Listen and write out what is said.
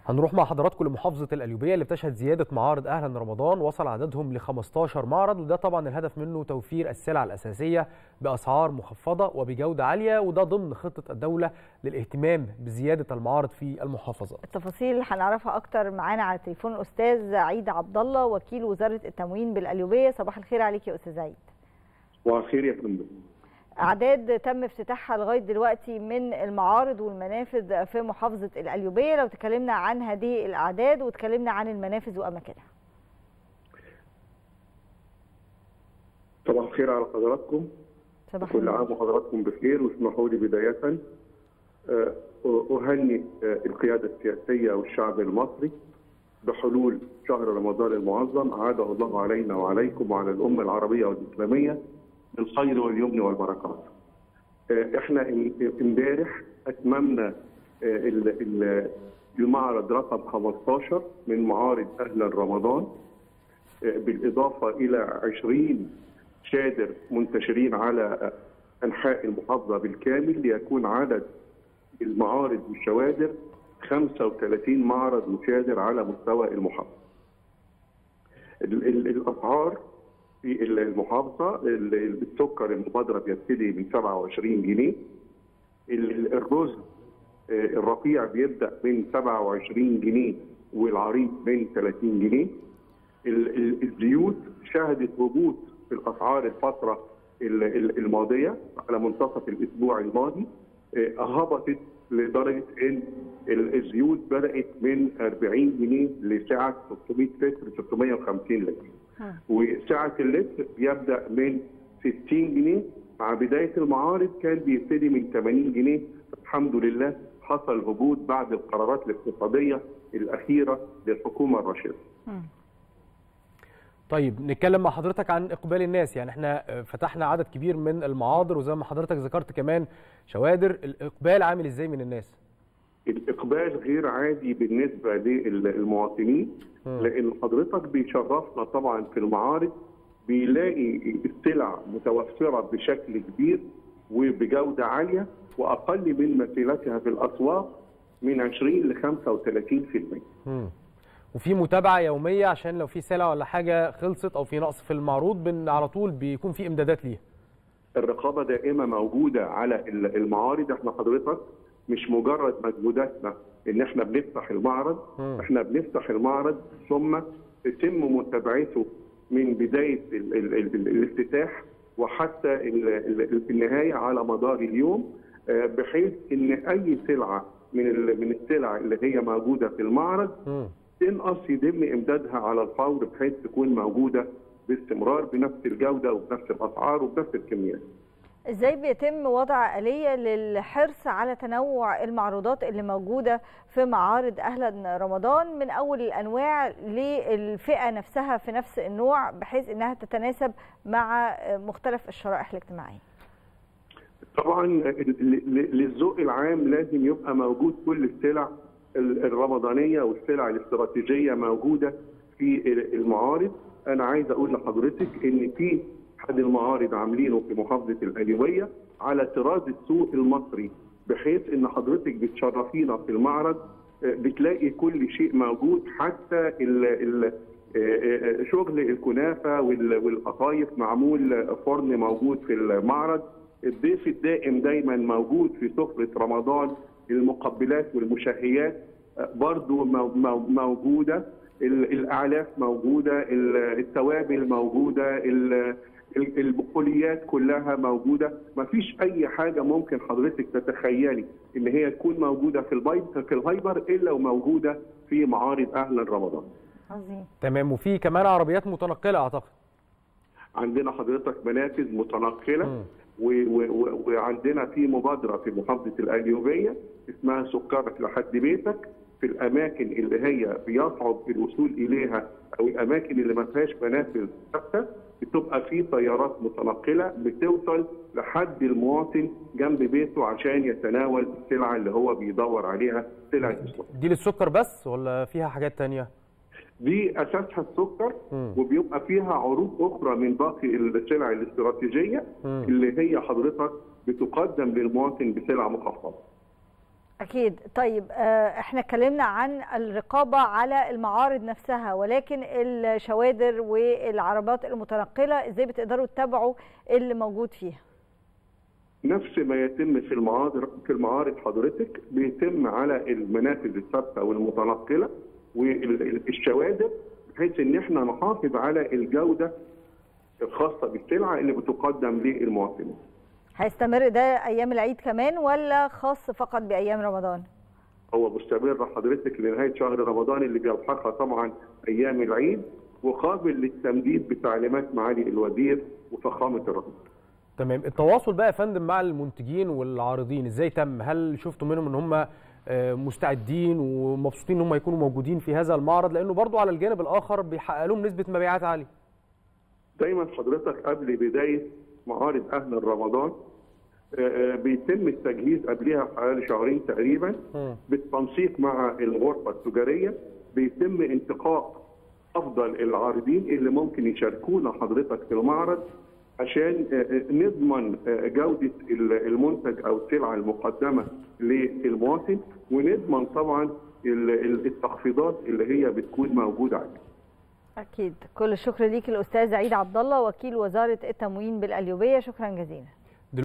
هنروح مع حضراتكم لمحافظة القليوبية اللي بتشهد زيادة معارض أهلا رمضان، وصل عددهم ل 15 معرض، وده طبعا الهدف منه توفير السلع الأساسية بأسعار مخفضة وبجودة عالية، وده ضمن خطة الدولة للاهتمام بزيادة المعارض في المحافظة. التفاصيل هنعرفها أكتر معانا على التليفون الأستاذ عيد عبد الله وكيل وزارة التموين بالقليوبية. صباح الخير عليك يا أستاذ عيد. صباح الخير يا فندم. أعداد تم افتتاحها لغاية دلوقتي من المعارض والمنافذ في محافظة القليوبية، لو تكلمنا عن هذه الأعداد وتكلمنا عن المنافذ وأماكنها. صباح الخير على حضراتكم. صباح كل عام وحضراتكم بخير، واسمحوا لي بداية أهنئ القيادة السياسية والشعب المصري بحلول شهر رمضان المعظم، أعاده الله علينا وعليكم وعلى الأمة العربية والإسلامية بالخير واليمن والبركات. احنا امبارح اتممنا المعرض رقم 15 من معارض اهلا رمضان، بالاضافه الى 20 شادر منتشرين على انحاء المحافظه بالكامل، ليكون عدد المعارض والشوادر 35 معرض وشادر على مستوى المحافظه. الاسعار في المحافظة، السكر المبادرة بيبتدي من 27 جنيه، الرز الرفيع بيبدأ من 27 جنيه والعريض من 30 جنيه. الزيوت شهدت هبوط في الأسعار الفترة الماضية، على منتصف الأسبوع الماضي هبطت لدرجة إن الزيوت بدأت من 40 جنيه لسعة 600 لتر 650 لتر. وسعة اللتر بيبدأ من 60 جنيه. مع بداية المعارض كان بيبتدي من 80 جنيه. الحمد لله حصل هبوط بعد القرارات الاقتصادية الأخيرة للحكومة الراشدة. طيب نتكلم مع حضرتك عن إقبال الناس، يعني احنا فتحنا عدد كبير من المعاضر وزي ما حضرتك ذكرت كمان شوادر، الإقبال عامل ازاي من الناس؟ الإقبال غير عادي بالنسبة للمواطنين، لأن حضرتك بيشرفنا طبعا في المعارض، بيلاقي السلع متوفرة بشكل كبير وبجودة عالية وأقل من مثيلتها في الأسواق من 20 ل 35%. وفي متابعة يومية عشان لو في سلع ولا حاجة خلصت أو في نقص في المعروض على طول بيكون في إمدادات ليها. الرقابة دائمة موجودة على المعارض. احنا حضرتك مش مجرد مجهوداتنا ان احنا بنفتح المعرض، احنا بنفتح المعرض ثم يتم متابعته من بدايه الافتتاح وحتى النهايه على مدار اليوم، بحيث ان اي سلعه من السلع اللي هي موجوده في المعرض تنقص يتم امدادها على الفور، بحيث تكون موجوده باستمرار بنفس الجوده وبنفس الاسعار وبنفس الكميات. ازاي بيتم وضع آلية للحرص على تنوع المعروضات اللي موجودة في معارض أهلا رمضان، من أول الأنواع للفئة نفسها في نفس النوع، بحيث أنها تتناسب مع مختلف الشرائح الاجتماعية؟ طبعا للذوق العام لازم يبقى موجود كل السلع الرمضانية والسلع الاستراتيجية موجودة في المعارض. أنا عايز أقول لحضرتك إن في أحد المعارض عاملينه في محافظة القليوبية على طراز السوق المصري، بحيث إن حضرتك بتشرفينا في المعرض بتلاقي كل شيء موجود، حتى شغل الكنافة والقطايف معمول فرن موجود في المعرض. الضيف الدائم دايما موجود في سفرة رمضان، المقبلات والمشهيات برضو موجودة، الأعلاف موجودة، التوابل موجودة، البقوليات كلها موجودة. ما فيش أي حاجة ممكن حضرتك تتخيلي إن هي تكون موجودة في الهايبر إلا وموجودة في معارض أهلا رمضان. عظيم. تمام. وفي كمان عربيات متنقلة أعتقد. عندنا حضرتك منافذ متنقلة، وعندنا في مبادرة في محافظة القليوبية اسمها سكرك لحد بيتك، في الأماكن اللي هي بيصعب الوصول إليها أو الأماكن اللي ما فيهاش منافذ ثابتة، بتبقى في طيارات متنقلة بتوصل لحد المواطن جنب بيته عشان يتناول السلعة اللي هو بيدور عليها، سلعة السكر. دي للسكر بس ولا فيها حاجات تانية؟ دي أساسها السكر، وبيبقى فيها عروض أخرى من باقي السلع الاستراتيجية اللي هي حضرتك بتقدم للمواطن بسلعة مخفضة. أكيد. طيب احنا اتكلمنا عن الرقابة على المعارض نفسها، ولكن الشوادر والعربات المتنقلة ازاي بتقدروا تتابعوا اللي موجود فيها؟ نفس ما يتم في المعارض حضرتك بيتم على المنافذ الثابته والمتنقله والشوادر، بحيث ان احنا نحافظ على الجوده الخاصه بالسلعه اللي بتقدم للمواطنين. هيستمر ده ايام العيد كمان ولا خاص فقط بايام رمضان؟ هو مستمر حضرتك لنهايه شهر رمضان اللي بيلحقها طبعا ايام العيد، وقابل للتمديد بتعليمات معالي الوزير وفخامه الرئيس. تمام. التواصل بقى يا فندم مع المنتجين والعارضين ازاي تم؟ هل شفتوا منهم ان هم مستعدين ومبسوطين ان هم يكونوا موجودين في هذا المعرض، لانه برضو على الجانب الاخر بيحقق لهم نسبه مبيعات عاليه؟ دايما حضرتك قبل بدايه معارض اهلا رمضان بيتم التجهيز قبلها حوالي شهرين تقريبا بالتنسيق مع الغرفه التجاريه، بيتم انتقاء افضل العارضين اللي ممكن يشاركونا حضرتك في المعرض عشان نضمن جوده المنتج او السلعه المقدمه للمواطن، ونضمن طبعا التخفيضات اللي هي بتكون موجوده عليها. اكيد. كل الشكر ليك الاستاذ عيد عبد الله وكيل وزاره التموين بالقليوبيه، شكرا جزيلا.